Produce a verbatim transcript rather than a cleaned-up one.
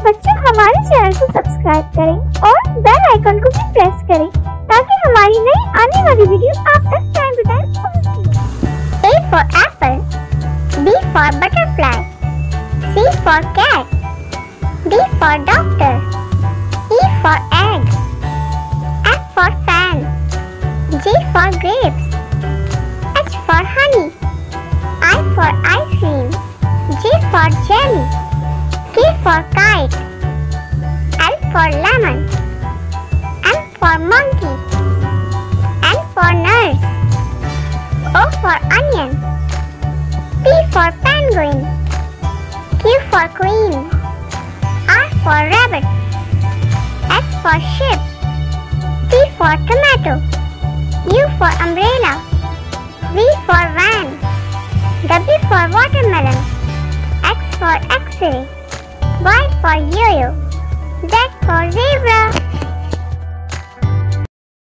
बच्चों हमारे चैनल को सब्सक्राइब करें और बेल आइकन को भी प्रेस करें ताकि हमारी नई आने वाली वीडियो आप तक टाइम टू टाइम पहुंचे। A for apple, B for butterfly, C for cat, D for doctor, E for egg, F for fan, G for grapes, H for honey, I for ice cream, J for jelly, K for kite, L for lemon, M for monkey, N for nurse, O for onion, P for penguin, Q for queen, R for rabbit, S for sheep, T for tomato, U for umbrella, V for van, W for watermelon, X for X-ray, Y for yo-yo, Z for